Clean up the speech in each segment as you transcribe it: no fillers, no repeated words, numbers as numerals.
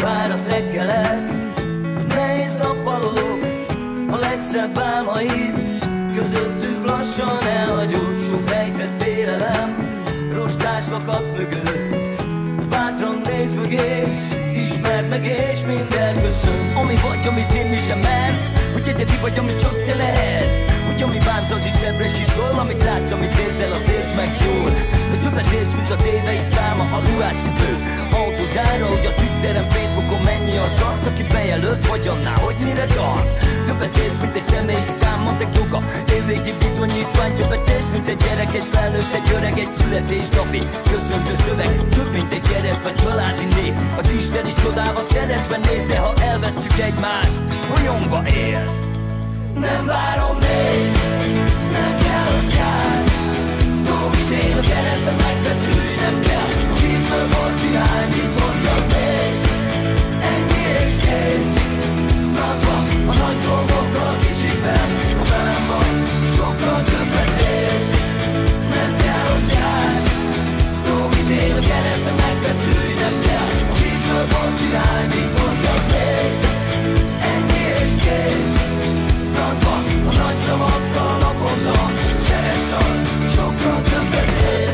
fáradt reggelek, nehéz nappalók, a legszebb álmaid, közöttük lassan elhagyott sok rejtett félelem, rostás lakat mögött. Bátran nézd mögé, ismerd meg és minden köszön. Ami vagy, amit én mi sem mersz, hogy egyedi vagy, amit csak te lehetsz. Hogy ami bánt, az is szemre csiszol, amit látsz, amit érzel, azt értsd meg jól. Hogy többet érsz, mint az éveid száma, a ruhátcipő, autógyára, hogy a Twitteren, Facebookon mennyi az arc, aki bejelölt, vagy annál, hogy mire tart. Többet érsz, mint egy személyi szám, matek doga, évvégi bizonyítvány. Többet érsz, mint egy gyerek, egy felnőtt, egy öreg, egy születésnapi köszöntő szöveg. Több, mint egy keresztve családi név, az Isten is csodálva szeretve néz. De ha elvesztjük egymást, bolyongva élsz. Nem várom, nézd, nem kell, hogy jár. Dolgozén a keresztben, megfeszülj, nem kell a vízből bort csinálj, mit mondjak még. Ennyi és kész. Francba, a nagy dolgokkal kicsikben, ha velem vagy, sokkal többet ér. Nem kell, hogy jár. Dolgozén a keresztben, megfeszülj, nem kell a vízből bort csinálj, mit mondjak még. Ennyi és kész. Francba, a nagy szavakkal naponta, szeretsz az, sokkal többet ér.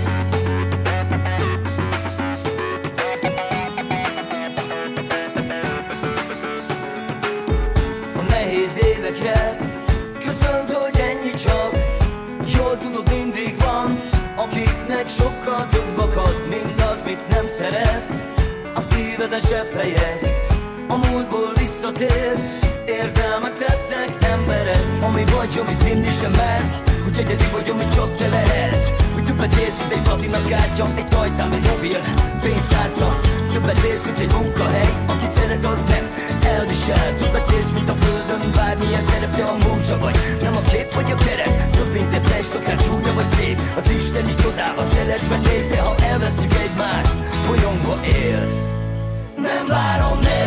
A nehéz éveket köszönt, hogy ennyi csak. Jól tudod, mindig van, akiknek sokkal több akad, mindaz, mit nem szeretsz. A szívedesebb helyek, a múltból visszatért érzelmek tettek emberek. Ami vagy, amit hinni sem mersz, hogy egyedi vagy, amit csak te lehetsz. Hogy többet érsz, mint egy platinakártya, egy tajszám, egy mobil, pénztárca. Többet érsz, mint egy munkahely, aki szeret, az nem elvisel. Többet érsz, mint a földön, bármilyen szerep, te a múzsa vagy. Nem a kép vagy a kerek, több mint egy test, akár csúnya vagy szép. Az Isten is csodálva szeretve néz, de ha elvesztjük egymást, bolyongva élsz. Nem várom, nézd,